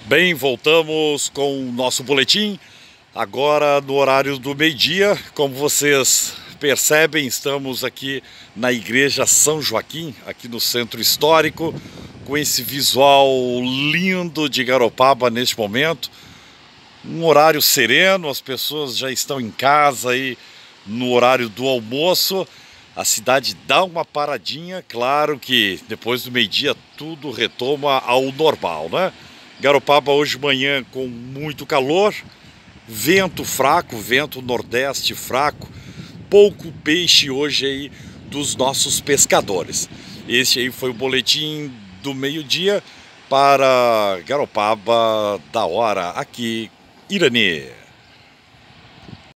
Bem, voltamos com o nosso boletim, agora no horário do meio-dia. Como vocês percebem, estamos aqui na Igreja São Joaquim, aqui no Centro Histórico, com esse visual lindo de Garopaba neste momento. Um horário sereno, as pessoas já estão em casa aí no horário do almoço. A cidade dá uma paradinha, claro que depois do meio-dia tudo retoma ao normal, né? Garopaba hoje de manhã com muito calor, vento fraco, vento nordeste fraco, pouco peixe hoje aí dos nossos pescadores. Este aí foi o boletim do meio-dia para Garopaba da hora, aqui, Irani.